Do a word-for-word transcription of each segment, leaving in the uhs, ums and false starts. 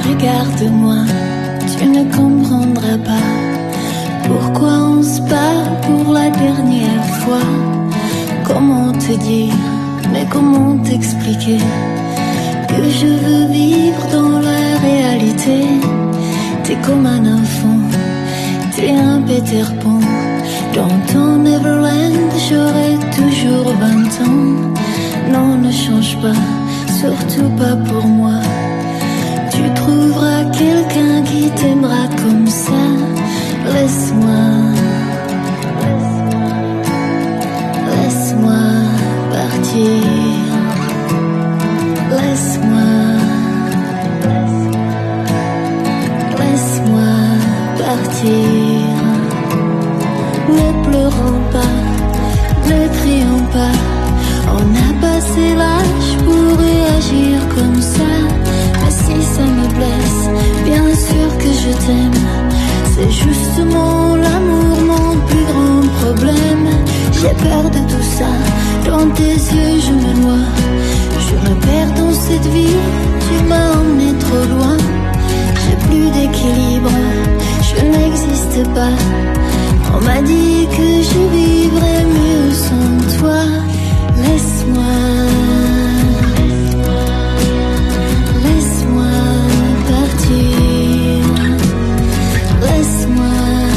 Regarde-moi, tu ne comprendras pas pourquoi on se parle pour la dernière fois. Comment te dire, mais comment t'expliquer que je veux vivre dans la réalité. T'es comme un enfant, t'es un Peter Pan. Dans ton Neverland, j'aurai toujours vingt ans. Non, ne change pas, surtout pas pour moi. Tu trouveras quelqu'un qui t'aimera comme ça. Laisse-moi, laisse-moi partir. Laisse-moi, laisse-moi partir. Ne pleurons pas, ne crions pas. On a passé l'âge pour réagir comme ça. Mais si ça me blesse, bien sûr que je t'aime. C'est justement l'amour mon plus grand problème. J'ai peur de tout ça, dans tes yeux je me noie. Je me perds dans cette vie, tu m'as emmené trop loin. J'ai plus d'équilibre, je n'existe pas. On m'a dit que je vivrais mieux sans toi. Laisse-moi, laisse-moi partir. Laisse-moi,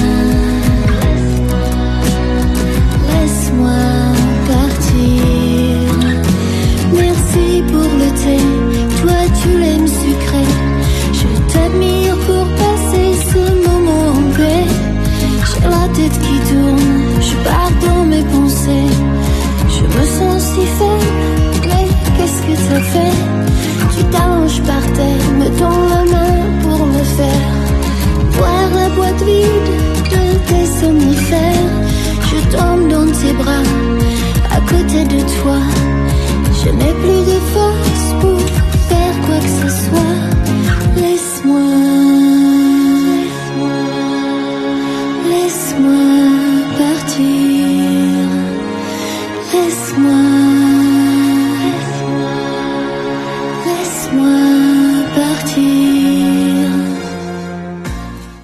laisse-moi partir. Merci pour le thé, toi tu l'aimes sucré. Je t'admire pour passer ce moment en paix. J'ai la tête qui tourne, je pars dans mes pensées. Je me sens si faible, mais qu'est-ce que ça fait? Tu t'allonges par terre, me tends la main pour me faire voir la boîte vide de tes somnifères. Je tombe dans tes bras, à côté de toi. Je n'ai plus de force pour faire quoi que ce soit. Laisse-moi, laisse-moi partir. Laisse-moi